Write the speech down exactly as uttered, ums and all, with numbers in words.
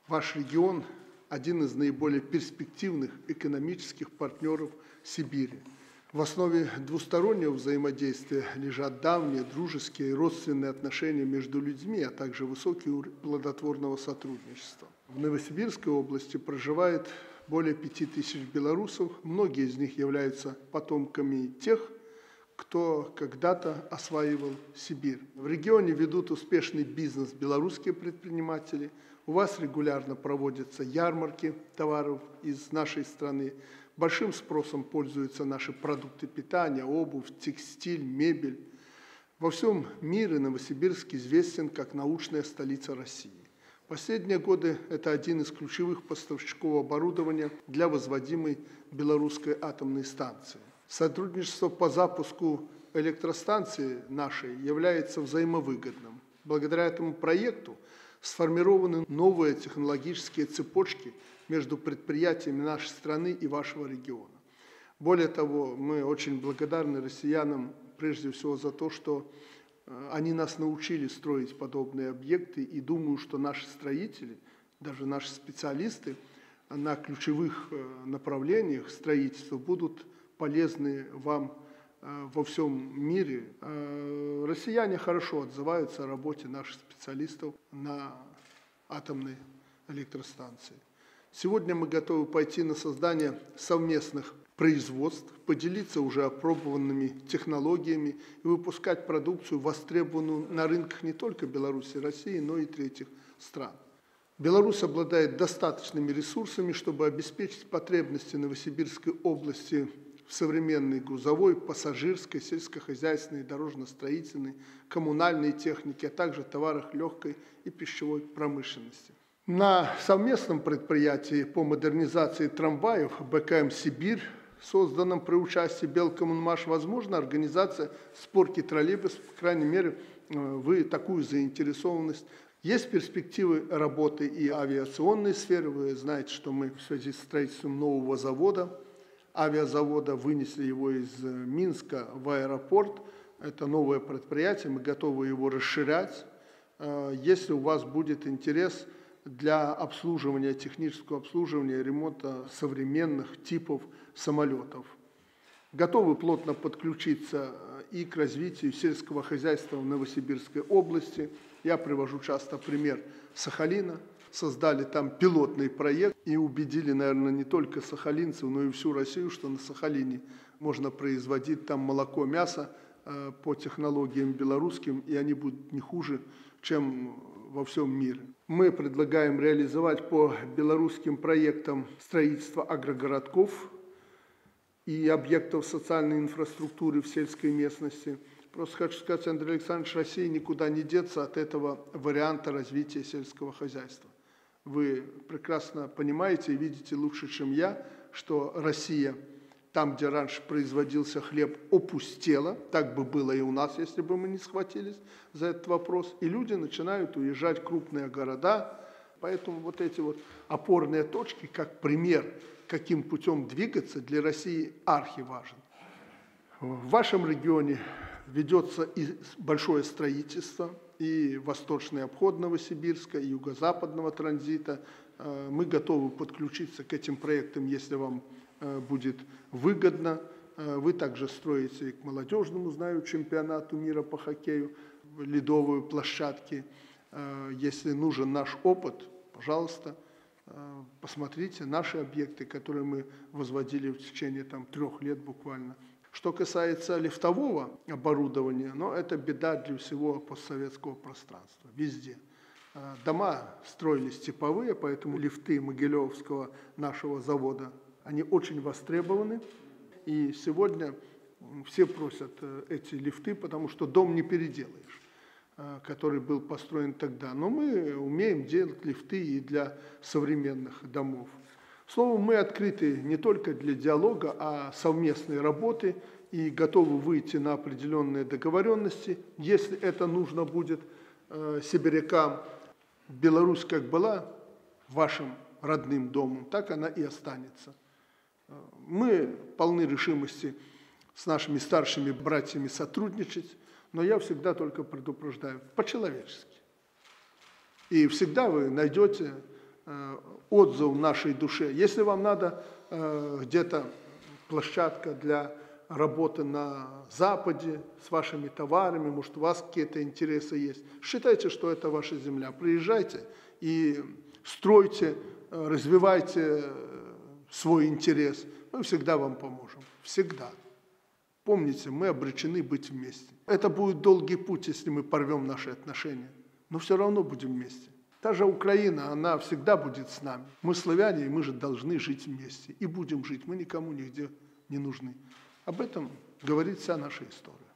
Ваш регион – один из наиболее перспективных экономических партнеров Сибири. В основе двустороннего взаимодействия лежат давние дружеские и родственные отношения между людьми, а также высокий уровень плодотворного сотрудничества. В Новосибирской области проживает более пяти тысяч белорусов. Многие из них являются потомками тех, кто когда-то осваивал Сибирь. В регионе ведут успешный бизнес белорусские предприниматели. У вас регулярно проводятся ярмарки товаров из нашей страны. Большим спросом пользуются наши продукты питания, обувь, текстиль, мебель. Во всем мире Новосибирск известен как научная столица России. В последние годы это один из ключевых поставщиков оборудования для возводимой белорусской атомной станции. Сотрудничество по запуску электростанции нашей является взаимовыгодным. Благодаря этому проекту сформированы новые технологические цепочки между предприятиями нашей страны и вашего региона. Более того, мы очень благодарны россиянам прежде всего за то, что они нас научили строить подобные объекты, и думаю, что наши строители, даже наши специалисты на ключевых направлениях строительства будут полезны вам во всем мире. Россияне хорошо отзываются о работе наших специалистов на атомной электростанции. Сегодня мы готовы пойти на создание совместных производств, поделиться уже опробованными технологиями и выпускать продукцию, востребованную на рынках не только Беларуси и России, но и третьих стран. Беларусь обладает достаточными ресурсами, чтобы обеспечить потребности Новосибирской области в современной грузовой, пассажирской, сельскохозяйственной, дорожно-строительной, коммунальной технике, а также товарах легкой и пищевой промышленности. На совместном предприятии по модернизации трамваев бэ ка эм «Сибирь», созданном при участии Белкоммунмаш, возможно организация сборки троллейбусов, по крайней мере, вы такую заинтересованность. Есть перспективы работы и авиационной сферы. Вы знаете, что мы в связи с строительством нового завода, авиазавода, вынесли его из Минска в аэропорт. Это новое предприятие, мы готовы его расширять. Если у вас будет интерес для обслуживания, технического обслуживания, ремонта современных типов самолетов. Готовы плотно подключиться и к развитию сельского хозяйства в Новосибирской области. Я привожу часто пример Сахалина. Создали там пилотный проект и убедили, наверное, не только сахалинцев, но и всю Россию, что на Сахалине можно производить там молоко, мясо э, по технологиям белорусским, и они будут не хуже, чем во всем мире. Мы предлагаем реализовать по белорусским проектам строительство агрогородков и объектов социальной инфраструктуры в сельской местности. Просто хочу сказать, Андрей Александрович, России никуда не деться от этого варианта развития сельского хозяйства. Вы прекрасно понимаете и видите лучше, чем я, что Россия, там, где раньше производился хлеб, опустела. Так бы было и у нас, если бы мы не схватились за этот вопрос. И люди начинают уезжать в крупные города. Поэтому вот эти вот опорные точки, как пример, каким путем двигаться, для России архиважен. В вашем регионе ведется и большое строительство, и восточный обход Новосибирска, и юго-западного транзита. Мы готовы подключиться к этим проектам, если вам будет выгодно. Вы также строите и к молодежному, знаю, чемпионату мира по хоккею, ледовые площадки. Если нужен наш опыт, пожалуйста, посмотрите наши объекты, которые мы возводили в течение там, трех лет буквально. Что касается лифтового оборудования, но это беда для всего постсоветского пространства, везде. Дома строились типовые, поэтому лифты Могилевского нашего завода, они очень востребованы. И сегодня все просят эти лифты, потому что дом не переделаешь, который был построен тогда. Но мы умеем делать лифты и для современных домов. Словом, мы открыты не только для диалога, а совместной работы и готовы выйти на определенные договоренности, если это нужно будет э, сибирякам. Беларусь как была вашим родным домом, так она и останется. Мы полны решимости с нашими старшими братьями сотрудничать, но я всегда только предупреждаю, по-человечески. И всегда вы найдете отзыв в нашей душе. Если вам надо где-то площадка для работы на Западе с вашими товарами, может, у вас какие-то интересы есть, считайте, что это ваша земля. Приезжайте и стройте, развивайте свой интерес. Мы всегда вам поможем. Всегда. Помните, мы обречены быть вместе. Это будет долгий путь, если мы порвем наши отношения. Но все равно будем вместе. Та же Украина, она всегда будет с нами. Мы славяне, и мы же должны жить вместе. И будем жить. Мы никому нигде не нужны. Об этом говорит вся наша история.